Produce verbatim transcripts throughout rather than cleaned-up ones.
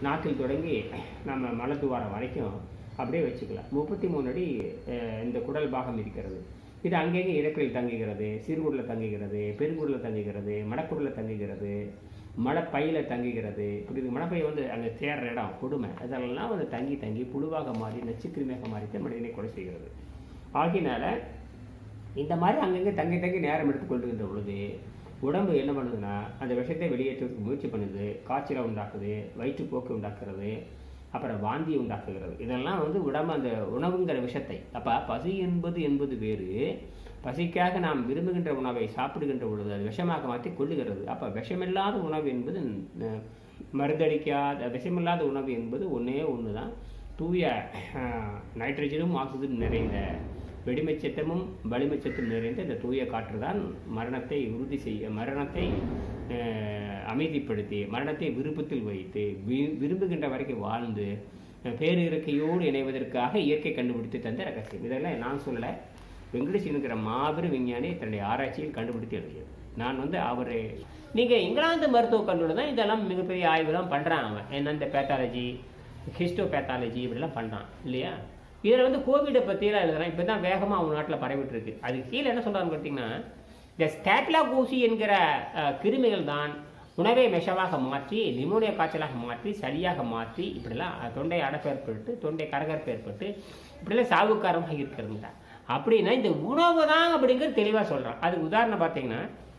நாக்கில் தொடங்கி நம்ம மலத்துவாரம் வரைக்கும் அப்படியே வச்சுக்கலாம். முப்பத்தி மூணு அடி இந்த குடல் பாகம் இருக்கிறது. இது அங்கங்கே இறப்பில் தங்குகிறது, சிறுகுடலில் தங்குகிறது, பெருங்குடலில் தங்குகிறது, மடக்குடலில் தங்குகிறது, மலைப்பையில் தங்குகிறது. இப்படி இது மலைப்பை வந்து அங்கே சேர்ற இடம் கொடுமை, அதெல்லாம் வந்து தங்கி தங்கி புழுவாக மாறி நச்சுக்கிருமியாக மாறித்தான் மனிதனை கொலை செய்கிறது. ஆகினால இந்த மாதிரி அங்கங்கே தங்கி தங்கி நேரம் எடுத்து கொள்ளுகின்ற பொழுது உடம்பு என்ன பண்ணுதுன்னா அந்த விஷத்தை வெளியேற்றுவதற்கு முயற்சி பண்ணுது, காய்ச்சலை உண்டாக்குது, வயிற்றுப்போக்கு உண்டாக்குறது, அப்புறம் வாந்தியை உண்டாக்குகிறது. இதெல்லாம் வந்து உடம்பு அந்த உணவுங்கிற விஷத்தை. அப்போ பசி என்பது என்பது வேறு, பசிக்காக நாம் விரும்புகின்ற உணவை சாப்பிடுகின்ற பொழுது அது விஷமாக மாற்றி கொள்ளுகிறது. அப்போ விஷமில்லாத உணவு என்பது மருந்தடிக்காத விஷமில்லாத உணவு என்பது ஒன்றே ஒன்று தான். தூய நைட்ரஜனும் ஆக்சிஜனும் நிறைந்த வெடிமைச்சத்தமும் வலிமைச்சத்தும் நிறைந்த இந்த தூய காற்று தான் மரணத்தை உறுதி செய்ய, மரணத்தை அமைதிப்படுத்தி, மரணத்தை விருப்பத்தில் வைத்து வி விரும்புகின்ற வரைக்கும் வாழ்ந்து பேரிறக்கையோடு இணைவதற்காக இயற்கை கண்டுபிடித்து தந்த ரகசியம். இதெல்லாம் நான் சொல்லலை, வெங்கடேஷ் என்கிற மாபெரும் விஞ்ஞானி தன்னுடைய ஆராய்ச்சியில் கண்டுபிடித்து எழுதியது. நான் வந்து அவரை நீங்கள் இங்கிலாந்து மருத்துவ கல்லூரி தான் இதெல்லாம் மிகப்பெரிய ஆய்வுலாம் பண்ணுறான். அவன் என்ன இந்த பேத்தாலஜி, ஹிஸ்டோ பேத்தாலஜி இப்படிலாம் பண்ணுறான் இல்லையா. இதில் வந்து கோவிடை பற்றியெல்லாம் எழுதுறான். இப்போ தான் வேகமாக அவங்க நாட்டில் பரவிட்டு இருக்கு. அது கீழே என்ன சொல்கிறான்னு பார்த்தீங்கன்னா, இந்த ஸ்டாப்லாகோசி என்கிற கிருமிகள் தான் உணவை விஷமாக மாற்றி, நிமோனியா காய்ச்சலாக மாற்றி, சளியாக மாற்றி, இப்படிலாம் தொண்டை அடைப்பு ஏற்பட்டு, தொண்டை கரகரப்பு ஏற்பட்டு இப்படிலாம் சாவுக்காரமாக இருக்கிறதுங்க. அப்படின்னா இந்த உணவு தான் அப்படிங்கிறது தெளிவாக சொல்கிறான். அதுக்கு உதாரணம் பார்த்தீங்கன்னா,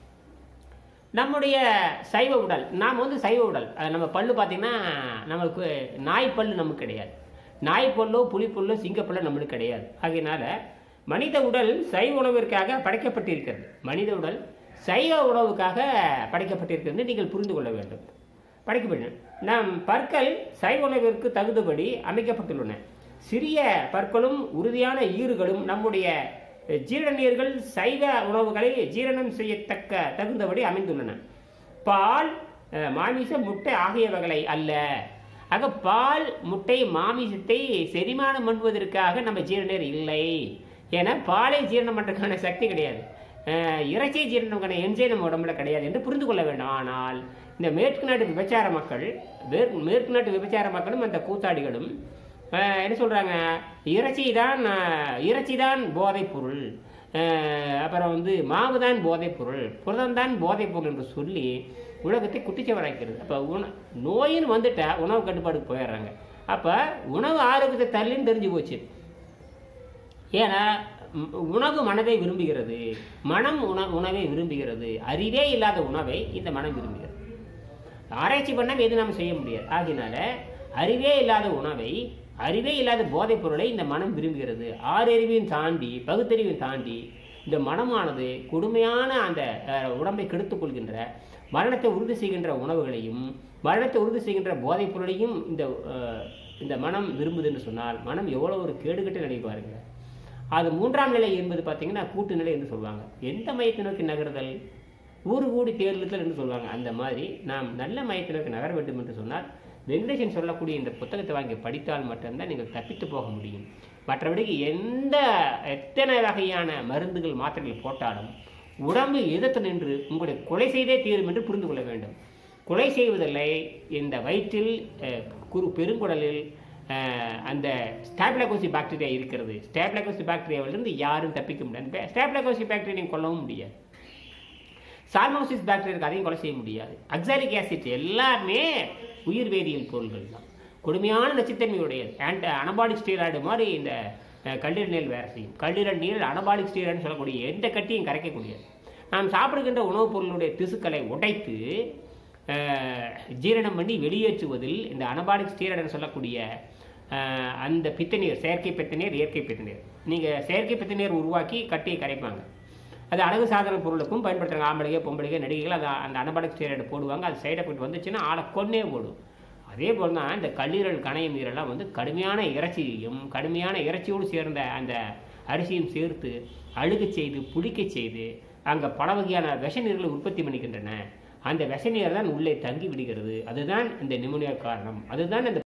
நம்முடைய சைவ உடல், நாம் வந்து சைவ உடல், நம்ம பல்லு பார்த்தீங்கன்னா நமக்கு நாய் பல்லு நமக்கு கிடையாது. நாய்ப்பல்லோ புலிப்பல்லோ சிங்கப்பல்லோ நம்மளுக்கு கிடையாது. ஆகையினால மனித உடல் சைவ உணவிற்காக படைக்கப்பட்டிருக்கிறது. மனித உடல் சைவ உணவுக்காக படைக்கப்பட்டிருக்கிறது நீங்கள் புரிந்து கொள்ள வேண்டும். படைக்கப்பட்ட நம் பற்கள் சைவ உணவிற்கு தகுந்தபடி அமைக்கப்பட்டுள்ளன. சிறிய பற்களும் உறுதியான ஈறுகளும் நம்முடைய ஜீரணீர்கள் சைவ உணவுகளை ஜீரணம் செய்யத்தக்க தகுந்தபடி அமைந்துள்ளன. பால், மாமிசம், முட்டை ஆகியவைகளை அல்ல. ஆக பால், முட்டை, மாமிசத்தை செரிமானம் பண்ணுவதற்காக நம்ம ஜீரணீர் இல்லை. ஏன்னா பாலை ஜீரணம் பண்ணுறதுக்கான சக்தி கிடையாது, இறைச்சியை ஜீரணம் பண்ண என்ஜை நம்ம உடம்புல கிடையாது என்று புரிந்து கொள்ள வேண்டும். ஆனால் இந்த மேற்கு நாட்டு விபச்சார மக்கள், மேற்கு நாட்டு விபச்சார மக்களும் அந்த கூத்தாடிகளும் என்ன சொல்கிறாங்க, இறைச்சி தான் இறைச்சி தான் போதைப் பொருள், அப்புறம் வந்து மாவு தான் போதைப் பொருள், புரதம் தான் போதைப் பொருள் என்று சொல்லி உலகத்தை குட்டிச்சவராக்கிறது. அப்போ உண நோயின்னு வந்துட்டா உணவு கட்டுப்பாடுக்கு போயிடுறாங்க. அப்போ உணவு ஆரோக்கியத்தை தள்ளின்னு தெரிஞ்சு போச்சு. ஏன்னா உணவு மனதை விரும்புகிறது, மனம் உண உணவை விரும்புகிறது. அறிவே இல்லாத உணவை இந்த மனம் விரும்புகிறது. ஆராய்ச்சி பண்ணால் எது நாம் செய்ய முடியாது. ஆகினால அறிவே இல்லாத உணவை, அறிவே இல்லாத போதைப் பொருளை இந்த மனம் விரும்புகிறது. ஆறறிவையும் தாண்டி, பகுத்தறிவையும் தாண்டி இந்த மனமானது கொடுமையான அந்த உடம்பை கெடுத்துக் கொள்கின்ற, மரணத்தை உறுதி செய்கின்ற உணவுகளையும், மரணத்தை உறுதி செய்கின்ற போதைப் பொருளையும் இந்த இந்த மனம் விரும்புது என்று சொன்னால் மனம் எவ்வளோ ஒரு கேடுகட்ட நிலை பாருங்க. அது மூன்றாம் நிலை என்பது பார்த்தீங்கன்னா கூட்டு நிலை என்று சொல்லுவாங்க. எந்த மையத்தை நோக்கி நகர்தல், ஊறு கூடி தேர்தல் என்று சொல்லுவாங்க. அந்த மாதிரி நாம் நல்ல மையத்தை நோக்கி நகர வேண்டும் என்று சொன்னால் வெங்கடேசன் சொல்லக்கூடிய இந்த புத்தகத்தை வாங்கி படித்தால் மட்டும்தான் நீங்கள் தப்பித்து போக முடியும். மற்றபடிக்கு எந்த எத்தனை வகையான மருந்துகள் மாத்திரைகள் போட்டாலும் உடம்பு எதிர்த்து நின்று உங்களுடைய கொலை செய்தே தீரும் என்று புரிந்து கொள்ள வேண்டும். கொலை செய்வதில்லை, இந்த வயிற்றில் குறு பெருங்குடலில் அந்த ஸ்டாப்லாகோசி பாக்டீரியா இருக்கிறது. ஸ்டாப்லாகோசி பாக்டீரியாவிலிருந்து யாரும் தப்பிக்க முடியாது. ஸ்டாப்லாகோசி பாக்டீரியா நீங்கள் கொல்லவும் முடியாது. சால்மோசிஸ் பாக்டீரியாவுக்கு அதையும் கொலை செய்ய முடியாது. அக்சாலிக் ஆசிட் எல்லாமே உயிர் வேதியியல் பொருள்கள் தான். கொடுமையான நச்சுத்தன்மையுடையது. ஆன்ட் அனபாலிக் ஸ்டீராய்டு மாதிரி இந்த கல்லீரல் நீர் வேலை செய்யும். கல்லீரல் நீர் அனபாலிக் ஸ்டீராய்டுன்னு சொல்லக்கூடிய எந்த கட்டியும் கரைக்கக்கூடியது. நாம் சாப்பிடுகின்ற உணவுப் பொருளுடைய திசுக்களை உடைத்து ஜீரணம் பண்ணி வெளியேற்றுவதில் இந்த அனபாலிக் ஸ்டீராய்டுன்னு சொல்லக்கூடிய அந்த பித்தநீர், செயற்கை பித்தநீர், இயற்கை பித்தநீர், நீங்கள் செயற்கை பித்தநீர் உருவாக்கி கட்டியை கரைப்பாங்க. அது அழகு சாதன பொருளுக்கும் பயன்படுத்துகிறாங்க. ஆம்பளைங்க, பொம்பளைங்க, நடிகைகள் அது அந்த அனபாலிக் ஸ்டீராய்டு போடுவாங்க. அது சைட் எஃபெக்ட் வந்துச்சுன்னா ஆளை கொன்னே போடும். அதே போல் தான் இந்த கல்லீரல் கணையம் நீரெல்லாம் வந்து கடுமையான இறைச்சியையும் கடுமையான இறைச்சியோடு சேர்ந்த அந்த அரிசியும் சேர்த்து அழுக செய்து புளிக்க செய்து அங்கே பல வகையான விஷ நீர்களை உற்பத்தி பண்ணிக்கின்றன. அந்த விஷ நீர் தான் உள்ளே தங்கி விடுகிறது. அதுதான் இந்த நிமோனியா காரணம். அதுதான் அந்த